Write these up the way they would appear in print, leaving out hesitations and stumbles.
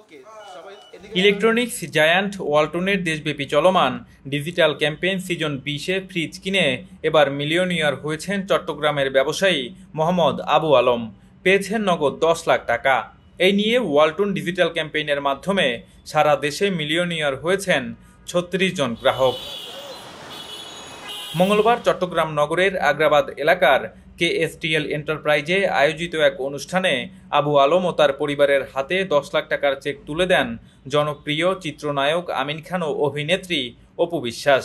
Electronics giant ওয়ালটনের দেশব্যাপী চলমান ডিজিটাল ক্যাম্পেইন সিজন 20-এ ফ্রিজ কিনে এবার মিলিয়নিয়ার হয়েছেন চট্টগ্রামের ব্যবসায়ী মোহাম্মদ আবু আলম। পেয়েছেন নগদ 10 লাখ টাকা। এই নিয়ে ওয়ালটন ডিজিটাল ক্যাম্পেইনের মাধ্যমে সারা দেশে মিলিয়নিয়ার হয়েছেন 36 জন গ্রাহক। মঙ্গলবার চট্টগ্রাম নগরের আগ্রাবাদ এলাকার KSTL এন্টারপ্রাইজে আয়োজিত এক অনুষ্ঠানে আবু আলম ও তার পরিবারের হাতে 10 লাখ টাকার চেক তুলে দেন জনপ্রিয় চিত্রনায়ক আমিন খান ও অভিনেত্রী অপু বিশ্বাস।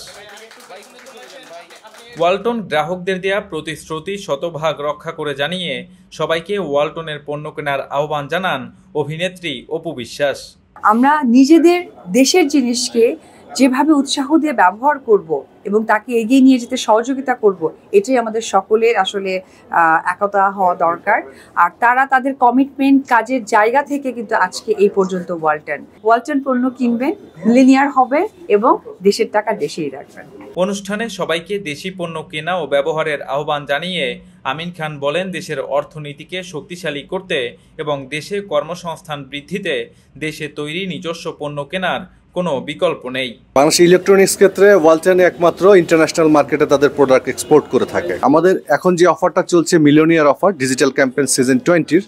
ওয়ালটন গ্রাহকদের দেয়া প্রতিশ্রুতি শতভাগ রক্ষা করে জানিয়ে সবাইকে ওয়ালটনের পণ্য কেনার আহ্বান জানান অভিনেত্রী অপু বিশ্বাস। আমরা নিজেদের দেশের জিনিসকে যেভাবে উৎসাহ দিয়ে ব্যবহার করব এবং তাকে এগিয়ে নিয়ে যেতে সহযোগিতা করব, এটাই আমাদের সকলের আসলে একতা হওয়া দরকার। আর তারা তাদের কমিটমেন্ট কাজের জায়গা থেকে কিন্তু আজকে এই পর্যন্ত ওয়ালটন পণ্য কিনবেন, লিনিয়ার হবে এবং দেশের টাকা দেশেই রাখবেন। অনুষ্ঠানে সবাইকে দেশি পণ্য কেনা ও ব্যবহারের আহ্বান জানিয়ে আমিন খান বলেন, দেশের অর্থনীতিকে শক্তিশালী করতে এবং দেশে কর্মসংস্থান বৃদ্ধিতে দেশে তৈরি নিজস্ব পণ্য কেনার কোনো বিকল্প নেই। বাংলাদেশ ইলেকট্রনিক্স ক্ষেত্রে ওয়ালটন একমাত্র ইন্টারন্যাশনাল মার্কেটে তাদের প্রোডাক্ট এক্সপোর্ট করে থাকে। আমাদের এখন যে অফারটা চলছে millionaire offer digital campaign season 20-র,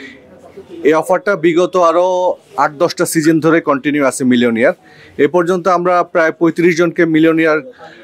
এই অফারটা বিগত আরও 8-10টা সিজন ধরে কন্টিনিউ আছে মিলিয়নিয়ার। এ পর্যন্ত আমরা প্রায় 35 জনকে মিলিয়নিয়ার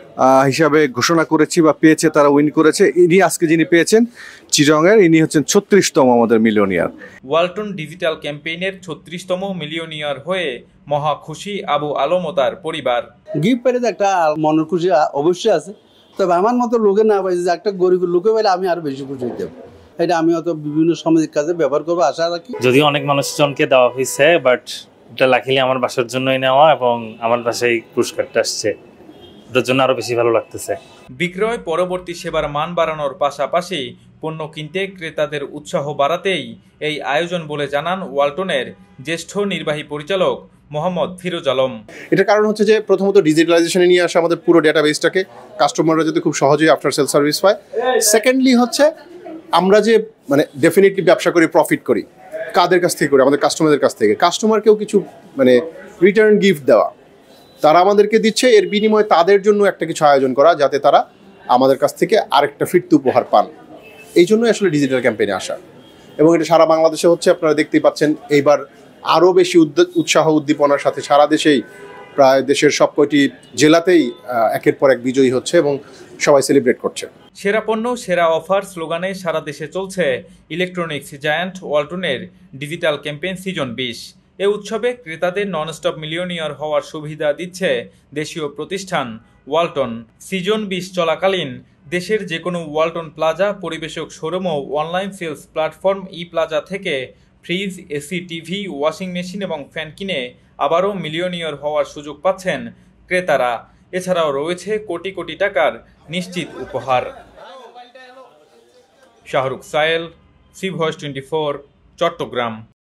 হিসাবে ঘোষণা করেছি বা পেয়েছে, তারা উইন করেছে। ইনি আজকে যিনি পেয়েছেন চিরঙের, ইনি হচ্ছেন 36তম আমাদের মিলিয়নিয়ার। ওয়ালটন ডিজিটাল ক্যাম্পেইনের 36তম মিলিয়নিয়ার হয়ে মহা খুশি আবু আলম ও তার পরিবার। গিফট পেলে একটা মনের খুশি অবশ্যই আছে, তবে আমার মতো লোকে না পাইছে যে একটা গরিব লোকে পেলে আমি আরো বেশি খুশি হইতে। এটা আমি হয়তো বিভিন্ন সামাজিক কাজে ব্যবহার করবো আশা রাখি। যদিও অনেক মানুষজনকে দেওয়া হয়েছে, বাট এটা লাকিলি আমার বাসার জন্যই নেওয়া এবং আমার বাসায় পুরস্কারটা আসছে, ওটার জন্য আরো বেশি ভালো লাগতেছে। বিক্রয় পরবর্তী সেবার মান বাড়ানোর পাশাপাশি পণ্য কিনতে ক্রেতাদের উৎসাহ বাড়াতেই এই আয়োজন বলে জানান ওয়ালটনের জ্যেষ্ঠ নির্বাহী পরিচালক মোহাম্মদ ফিরোজ আলম। এটার কারণ হচ্ছে যে প্রথমত ডিজিটালাইজেশনে নিয়ে আসা আমাদের পুরো ডেটাবেসটাকে কাস্টমাররা যাতে খুব সহজেই আফটার সেল সার্ভিস পায়। সেকেন্ডলি হচ্ছে আমরা যে ডেফিনেটলি ব্যবসা করি, প্রফিট করি কাদের কাছ থেকে করি? আমাদের কাস্টমারদের কাছ থেকে। কাস্টমারকেও কিছু রিটার্ন গিফট দেওয়া, তারা আমাদেরকে দিচ্ছে, এর বিনিময়ে তাদের জন্য একটা কিছু আয়োজন করা যাতে তারা আমাদের কাছ থেকে আরেকটা ফিরতি উপহার পান। এই জন্যই আসলে ডিজিটাল ক্যাম্পেইনে আসা, এবং এটা সারা বাংলাদেশে হচ্ছে। আপনারা দেখতেই পাচ্ছেন এইবার আরও বেশি উৎসাহ উদ্দীপনার সাথে সারা দেশেই প্রায় দেশের সব কয়টি জেলাতেই একের পর এক বিজয়ী হচ্ছে এবং সবাই সেলিব্রেট করছে। সেরা পণ্য সেরা অফার স্লোগানে সারা দেশে চলছে ইলেকট্রনিক্স জায়ান্ট ওয়ালটনের ডিজিটাল ক্যাম্পেইন সিজন 20। এ উৎসবে ক্রেতাদের ননস্টপ মিলিয়নিয়ার হওয়ার সুবিধা দিচ্ছে দেশীয় প্রতিষ্ঠান ওয়ালটন। সিজন 20 চলাকালীন দেশের যে কোনো ওয়ালটন প্লাজা, পরিবেশক শোরুম ও online sales platform e plaza থেকে fridge, AC, TV, washing machine এবং ফ্যান কিনে আবারও মিলিয়নিয়ার হওয়ার সুযোগ পাচ্ছেন ক্রেতারা। এছাড়াও রয়েছে কোটি কোটি টাকার নিশ্চিত উপহার। Shahrukh Sayel, C voice 24, Chittagong.